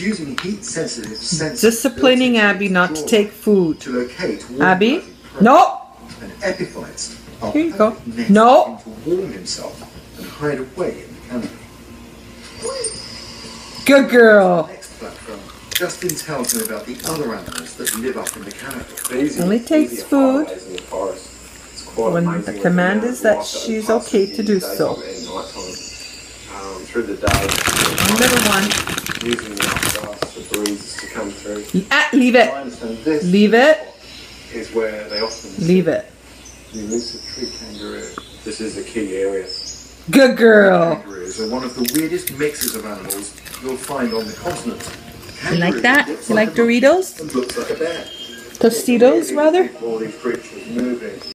Using heat-sensitive sensors Disciplining Abby not to take food. to locate Abby? No! And epiphytes are Here you go. perfect No! nests to warm himself and hide away in the canopy. Good girl. Next platform, Justin tells me about the other animals that live up in the canopy. Only takes food when the command is that she's okay to do so. Through the day, Little one. using the upgrass, the breezes to come through. Leave I it. understand this Leave it. is where they often Leave it. the elusive tree kangaroo. This is the key area. Good girl. Kangaroos are one of the weirdest mixes of animals you'll find on the continent. You like Kangaroo that? looks You like a monkey Doritos? and looks like a bear. Tostitos, rather? All these creatures moving.